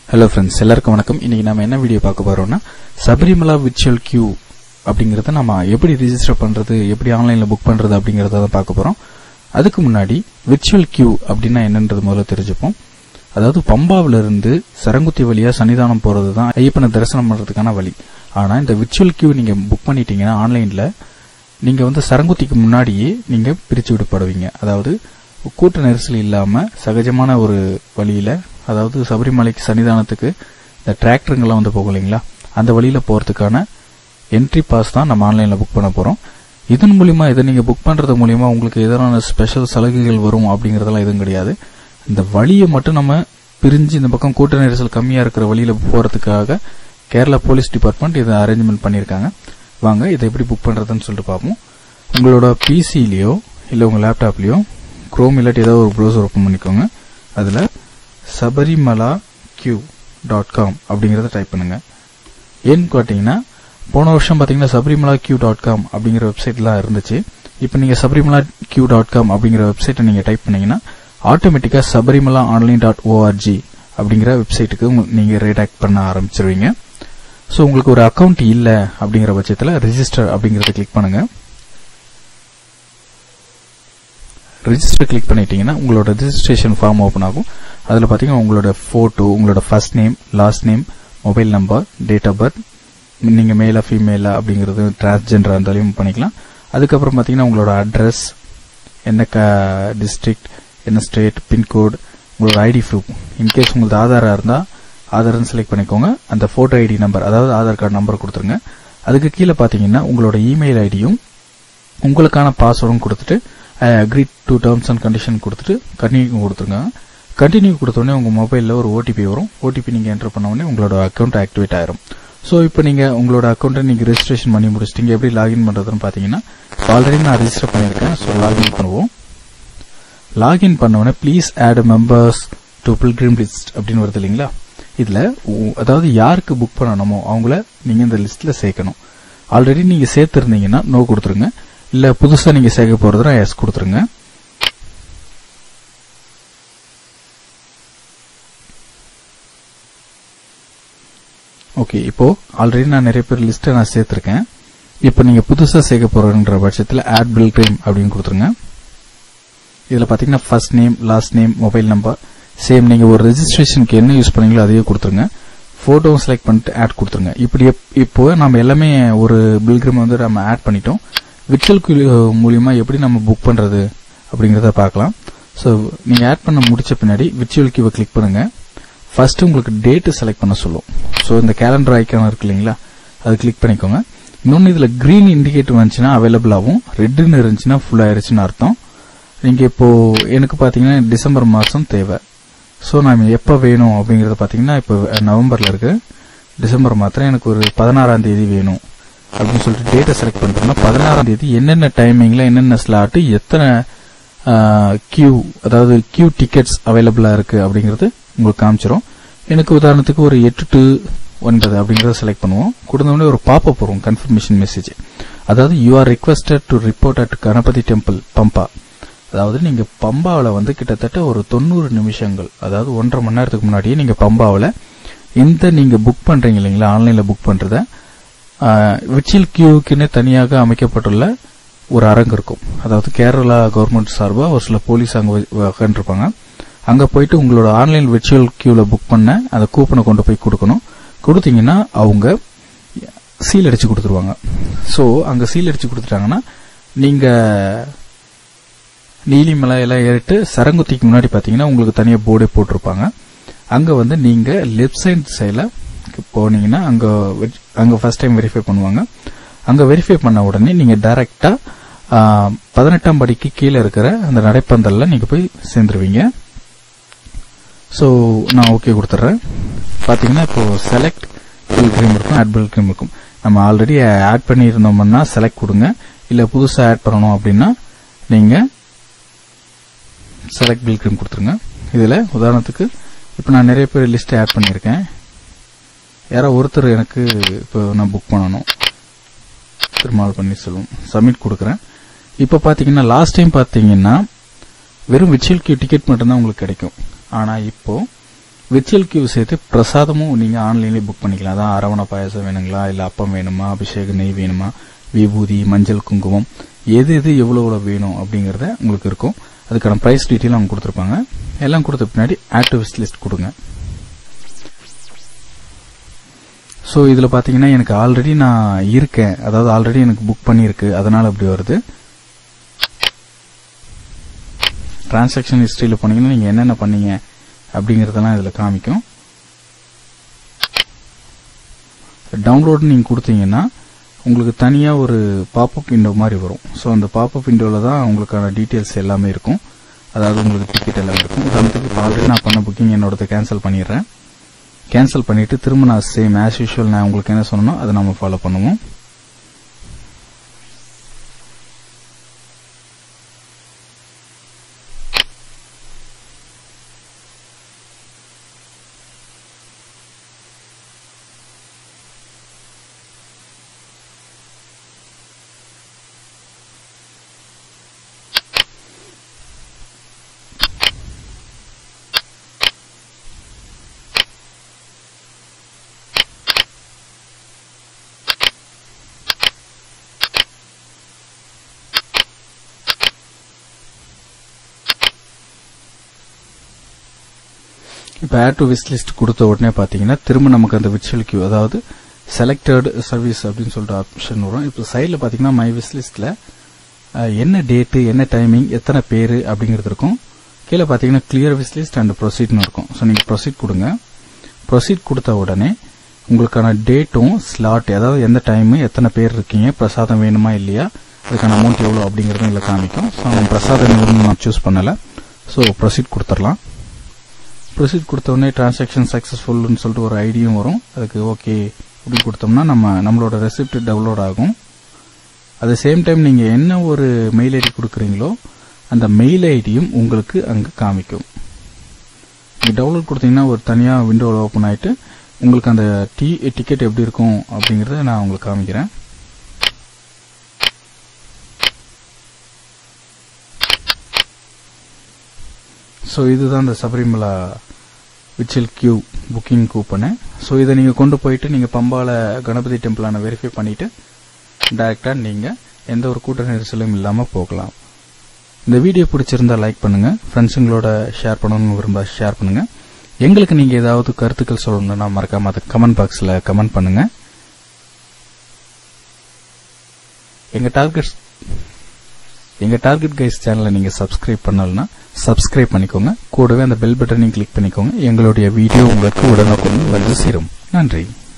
Hello friends, எல்லாருக்கும் வணக்கம். இன்னைக்கு நம்ம என்ன வீடியோ பார்க்க போறோம்னா சபரிமலா விர்ச்சுவல் கியூ அப்படிங்கறத நம்ம எப்படி ரெஜிஸ்டர் பண்றது, எப்படி ஆன்லைன்ல புக் பண்றது அப்படிங்கறத தான் பார்க்க போறோம். அதுக்கு முன்னாடி விர்ச்சுவல் கியூ அப்படின்னா என்னன்றது முதல்ல தெரிஞ்சுப்போம். அதாவது பம்பாவில இருந்து சரங்குத்தி வழியா சன்னிதானம் போறது தான் ஐயப்பனை தரிசனம் பண்றதுக்கான வழி. ஆனா இந்த விர்ச்சுவல் கியூ நீங்க புக் பண்ணிட்டீங்கன்னா ஆன்லைன்ல நீங்க சரங்குத்திக்கு முன்னாடியே நீங்க பிரிச்சு விடப்படுவீங்க. அதாவது கூட்ட நெரிசல் இல்லாம சகஜமான ஒரு வழியில, அதாவது சபரிமலைக்கு சன்னிதானத்துக்கு இந்த டிராக்டருங்கெல்லாம் போகும் இல்லைங்களா, அந்த வழியில போறதுக்கான என்ட்ரி பாஸ் தான் நம்ம ஆன்லைன்ல புக் பண்ண போறோம். இதன் மூலியமா இதை நீங்க புக் பண்றது மூலியமா உங்களுக்கு எதிரான ஸ்பெஷல் சலுகைகள் வரும் அப்படிங்கறதெல்லாம் எதுவும் கிடையாது. இந்த வழியை மட்டும் நம்ம பிரிஞ்சு இந்த பக்கம் கூட்ட நெரிசல் கம்மியா இருக்கிற வழியில போறதுக்காக கேரளா போலீஸ் டிபார்ட்மெண்ட் இதை அரேஞ்ச்மெண்ட் பண்ணிருக்காங்க. வாங்க இதை எப்படி புக் பண்றதுன்னு சொல்லிட்டு பார்ப்போம். உங்களோட பிசிலயோ இல்ல உங்க லேப்டாப்லயோ குரோம் இல்லாட்டி ஏதாவது ஒரு ப்ரௌசர் ஓபன் பண்ணிக்கோங்க. அதுல sabrimalaq.com அப்படிங்கறத டைப் பண்ணுங்க. ஏன்னு கேட்டீங்கன்னா போன வருஷம் பாத்தீங்கன்னா sabrimalaq.com அப்படிங்கிற வெப்சைட்லாம் இருந்துச்சு. இப்போ நீங்க sabrimalaq.com அப்படிங்கிற வெப்சைட்டை நீங்க டைப் பண்ணீங்கன்னா ஆட்டோமேட்டிக்கா sabrimalaonline.org அப்படிங்கிற வெப்சைட்டுக்கு நீங்க ரீடைரக்ட் பண்ண ஆரம்பிச்சிருவீங்க. சோ உங்களுக்கு ஒரு அக்கவுண்ட் இல்ல அப்படிங்கிற பட்சத்துல ரெஜிஸ்டர் அப்படிங்கறத கிளிக் பண்ணுங்க. ரெஜிஸ்டர் கிளிக் பண்ணிட்டீங்கன்னா உங்களோட ரெஜிஸ்ட்ரேஷன் ஃபார்ம் ஓபன் ஆகும். அதுல பாத்தீங்கன்னா உங்களோட போட்டோ, உங்களோட first name, last name, mobile number, date of birth, நீங்க மேலா ஃபீமேலா அப்படிங்கிறது டிரான்ஸ்ஜெண்டரா இருந்தாலும் பண்ணிக்கலாம். அதுக்கப்புறம் பாத்தீங்கன்னா உங்களோட அட்ரஸ், என்ன டிஸ்ட்ரிக்ட், என்ன ஸ்டேட், பின்கோடு, உங்களோட ஐடி ப்ரூஃப். இன்கேஸ் உங்களுக்கு ஆதாரா இருந்தா ஆதார்னு செலக்ட் பண்ணிக்கோங்க. அந்த போட்டோ ஐடி நம்பர், அதாவது ஆதார் கார்டு நம்பர் கொடுத்துருங்க. அதுக்கு கீழே பாத்தீங்கன்னா உங்களோட இமெயில் ஐடியும் உங்களுக்கான பாஸ்வேர்டும் கொடுத்துட்டு I agree to terms and condition கொடுத்துட்டு கண்டினியூ கொடுத்துருங்க. கண்டினியூ கொடுத்தோடனே உங்க மொபைல்ல ஒரு ஓடிபி வரும். ஓடிபி நீங்க என்டர் பண்ண உடனே உங்களோட அக்கௌண்ட் ஆக்டிவேட் ஆயிரும். சோ இப்போ நீங்க உங்களோட அக்கௌண்ட்டை நீங்க ரெஜிஸ்ட்ரேஷன் பண்ணி முடிச்சிட்டீங்க. எப்படி லாகின் பண்றதுன்னு பாத்தீங்கன்னா ஆல்ரெடி நான் ரெஜிஸ்டர் பண்ணிருக்கேன். சோ லாகின் பண்ணுவோம். லாகின் பண்ண உடனே please add members to pilgrim list அப்படின்னு வருது இல்லைங்களா. இதுல அதாவது யாருக்கு புக் பண்ணணுமோ அவங்கள நீங்க இந்த லிஸ்ட்ல சேர்க்கணும். ஆல்ரெடி நீங்க சேர்த்திருந்தீங்கன்னா நோ கொடுத்துருங்க. இல்ல புதுசா நீங்க சேர்க்க போறதுனா எஸ் கொடுத்துருங்க. ஓகே, இப்போ ஆல்ரெடி நான் நிறைய பேர் லிஸ்ட்டை நான் சேர்த்திருக்கேன். இப்போ நீங்க புதுசா சேர்க்க போறன்ற பட்சத்துல ஆட் பில்கிரிம் அப்படின்னு கொடுத்துருங்க. இதுல பாத்தீங்கன்னா first name, last name, mobile number same நீங்க ஒரு ரெஜிஸ்ட்ரேஷனுக்கு என்ன யூஸ் பண்ணீங்களோ அதையே கொடுத்துருங்க. போட்டோ செலக்ட் பண்ணிட்டு ஆட் கொடுத்துருங்க. இப்படி இப்போ நம்ம எல்லாமே ஒரு பில்கிரிம் நம்ம ஆட் பண்ணிட்டோம். விர்ச்சுவல் கியூ மூலியமா எப்படி நம்ம புக் பண்றது அப்படிங்கறத பார்க்கலாம். சோ நீங்க ஆட் பண்ண முடிச்ச பின்னாடி விர்ச்சுவல் கியூவை கிளிக் பண்ணுங்க. ஃபர்ஸ்ட் உங்களுக்கு டேட் செலக்ட் பண்ண சொல்லும். சோ இந்த கேலண்டர் ஐகான் இருக்கு இல்லைங்களா, அது கிளிக் பண்ணிக்கோங்க. இன்னொன்னு இதுல கிரீன் இண்டிகேட்டர் வந்துச்சுன்னா அவைலபிள் ஆகும், ரெட்னு இருந்துச்சுன்னா ஃபுல் ஆயிருச்சுன்னு அர்த்தம். நீங்க இப்போ எனக்கு பாத்தீங்கன்னா டிசம்பர் மாசம் தேவை. சோ நான் எப்ப வேணும் அப்படிங்கறத பாத்தீங்கன்னா இப்போ நவம்பர்ல இருக்கு. டிசம்பர் மாத்திரம் எனக்கு ஒரு 16ஆம் தேதி வேணும் அப்படின்னு சொல்லிட்டு டேட்டை செலக்ட் பண்றோம்னா 16ஆம் தேதி என்னென்ன டைமிங்ல என்னென்ன ஸ்லாட், எத்தனை கியூ, அதாவது கியூ டிக்கெட்ஸ் அவைலபிளா இருக்கு அப்படிங்கறது உங்களுக்கு காமிச்சிரும். எனக்கு உதாரணத்துக்கு ஒரு 8 to 9 அப்படிங்கறத செலக்ட் பண்ணுவோம். கொடுத்தோடனே ஒரு பாப்அப் வரும், கன்ஃபர்மேஷன் மெசேஜ். அதாவது you are requested to report at Ganapathi temple Pamba. அதாவது நீங்க பம்பாவில கிட்டத்தட்ட ஒரு 90 நிமிஷங்கள், அதாவது 1.5 மணி நேரத்துக்கு முன்னாடியே நீங்க பம்பாவில நீங்க புக் பண்றீங்க இல்லைங்களா, ஆன்லைன்ல புக் பண்றத விர்ச்சுவல் கியூக்குன்னு தனியாக அமைக்கப்பட்டுள்ள ஒரு அரங்கு இருக்கும். அதாவது கேரளா கவர்மெண்ட் சார்பா ஒரு சில போலீஸ் அங்க உட்காந்துருப்பாங்க. அங்க போயிட்டு உங்களோட ஆன்லைன் விர்ச்சுவல் கியூல புக் பண்ண அந்த கூப்பனை கொண்டு போய் கொடுக்கணும். கொடுத்தீங்கன்னா அவங்க சீல் அடிச்சு கொடுத்துருவாங்க. சோ அங்க சீல் அடிச்சு கொடுத்துட்டாங்கன்னா நீங்க நீலிமலை எல்லாம் ஏறிட்டு சரங்குத்திக்கு முன்னாடி பாத்தீங்கன்னா உங்களுக்கு தனியா போர்டே போட்டிருப்பாங்க. அங்க நீங்க லெப்ட் சைடு சைடுல போனீங்கன்னா அங்க ஃபர்ஸ்ட் டைம் வெரிஃபை பண்ணுவாங்க. அங்க வெரிஃபை பண்ண உடனே நீங்க டைரக்டா 18ஆம் படிக்கு கீழே இருக்கிற அந்த நடைப்பந்தல்ல நீங்க போய் சேர்ந்துருவீங்க. சோ நான் ஓகே கொடுத்துறேன். பாத்தீங்கன்னா இப்போ செலக்ட் பில்கிரிம் இருக்கும், ஆட் பில்கிரிம் இருக்கும். நம்ம ஆல்ரெடி ஆட் பண்ணி இருந்தோம்னா செலக்ட் கொடுங்க. இல்ல புதுசா ஆட் பண்ணணும் அப்படின்னா நீங்க செலக்ட் பில்கிரிம் கொடுத்துருங்க. இதுல உதாரணத்துக்கு இப்போ நான் நிறைய பேர் லிஸ்ட் ஆட் பண்ணிருக்கேன். யாரோ ஒருத்தர் எனக்கு இப்போ நான் புக் பண்ணணும், திருமால் பன்னீர்செல்வம், சப்மிட் கொடுக்குறேன். இப்ப பாத்தீங்கன்னா லாஸ்ட் டைம் பாத்தீங்கன்னா வெறும் விர்ச்சுவல் கியூ டிக்கெட் மட்டும் தான் உங்களுக்கு கிடைக்கும். ஆனா இப்போ விர்ச்சுவல் கியூ சேர்த்து பிரசாதமும் நீங்க ஆன்லைன்லயே புக் பண்ணிக்கலாம். அதான் அரவண பாயசம் வேணுங்களா, இல்ல அப்பம் வேணுமா, அபிஷேக நெய் வேணுமா, விபூதி, மஞ்சள், குங்குமம், எது எவ்வளவு வேணும் அப்படிங்கறத உங்களுக்கு இருக்கும். அதுக்கான பிரைஸ் டீடைல் அவங்க கொடுத்திருப்பாங்க. எல்லாம் கொடுத்த பின்னாடி ஆட் டு விஷ் லிஸ்ட் கொடுங்க. சோ இதுல பாத்தீங்கன்னா எனக்கு ஆல்ரெடி நான் இருக்கேன், அதாவது ஆல்ரெடி எனக்கு புக் பண்ணிருக்கு, அதனால அப்படி வருது. டிரான்சாக்ஷன் ஹிஸ்டரியில போனீங்கன்னா நீங்க என்னென்ன பண்ணீங்க அப்படிங்கறதெல்லாம் இதுல காமிக்கும். டவுன்லோட் நீங்க கொடுத்தீங்கன்னா உங்களுக்கு தனியா ஒரு பாப்அப் விண்டோ மாதிரி வரும். சோ அந்த பாப்அப் விண்டோல தான் உங்களுக்கான டீடைல்ஸ் எல்லாமே இருக்கும். அதாவது உங்களுக்கு டிக்கெட் எல்லாம் இருக்கும். உதாரணத்துக்கு ஆல்ரெடி நான் பண்ண புக்கிங் என்னோட கேன்சல் பண்ணிடுறேன். கேன்சல் பண்ணிட்டு திரும்ப நான் சேம் ஆஸ் யூஷுவல் நான் உங்களுக்கு என்ன சொன்னனோ அதை நம்ம ஃபாலோ பண்ணுவோம். இப்ப ஆட் டு விஷ் லிஸ்ட் கொடுத்த உடனே பாத்தீங்கன்னா திரும்ப நமக்கு அந்த விர்ச்சுவல் கியூ, அதாவது செலக்டட் சர்வீஸ் அப்படின்னு சொல்லிட்டு ஆப்ஷன் வரும். இப்போ சைட்ல பாத்தீங்கன்னா மை விஷ் லிஸ்ட்ல என்ன டேட், என்ன டைமிங், எத்தனை பேரு அப்படிங்கிறது இருக்கும். கீழே பாத்தீங்கன்னா கிளியர் விஷ் லிஸ்ட் அண்ட் ப்ரொசீட்னு இருக்கும். ஸோ நீங்க ப்ரொசீட் கொடுங்க. ப்ரொசீட் கொடுத்த உடனே உங்களுக்கான டேட்டும் ஸ்லாட், அதாவது எந்த டைம், எத்தனை பேர் இருக்கீங்க, பிரசாதம் வேணுமா இல்லையா, அதுக்கான அமௌண்ட் எவ்வளவு அப்படிங்கறதும் இதுல காமிக்கும். ஸோ பிரசாதம் நான் சூஸ் பண்ணல. ஸோ ப்ரொசீட் கொடுத்துடலாம். ப்ரொசீட் கொடுத்த உடனே டிரான்சாக்ஷன் சக்சஸ்ஃபுல்னு சொல்லிட்டு ஒரு ஐடியும் வரும். அதுக்கு ஓகே அப்படின்னு கொடுத்தோம்னா நம்மளோட ரெசிப்ட் டவுன்லோட் ஆகும். அட் த சேம் டைம் நீங்க என்ன ஒரு மெயில் ஐடி கொடுக்குறீங்களோ அந்த மெயில் ஐடியும் உங்களுக்கு அங்க காமிக்கும். நீங்க டவுன்லோட் கொடுத்தீங்கன்னா ஒரு தனியா விண்டோ ஓபன் ஆயிட்டு உங்களுக்கு அந்த டிக்கெட் எப்படி இருக்கும் அப்படிங்கறத நான் உங்களுக்கு காமிக்கிறேன். சோ இதுதான் இந்த Sabarimala virtual queue booking coupon. So இதை நீங்க கொண்டு போயிட்டு நீங்க பம்பால கணபதி டெம்பிளான வெரிஃபை பண்ணிட்டு டைரக்டா நீங்க எந்த ஒரு கூட்ட நெரிசலும் இல்லாம போகலாம். இந்த வீடியோ பிடிச்சிருந்தா லைக் பண்ணுங்க, ஃப்ரெண்ட்ஸுங்களோட ஷேர் பண்ணணும்னு விரும்ப ஷேர் பண்ணுங்க. எங்களுக்கு நீங்க ஏதாவது கருத்துக்கள் சொல்லணும்னா மறக்காம அதை கமெண்ட் பாக்ஸ்ல கமெண்ட் பண்ணுங்க. எங்க டார்கெட் கைஸ் சேனலை நீங்க சப்ஸ்கிரைப் பண்ணலனா சப்ஸ்கிரைப் பண்ணிக்கோங்க. கூடவே அந்த பெல் பட்டனையும் கிளிக் பண்ணிக்கோங்க. எங்களுடைய வீடியோ உங்களுக்கு உடனுக்குடன் வந்து சேரும். நன்றி.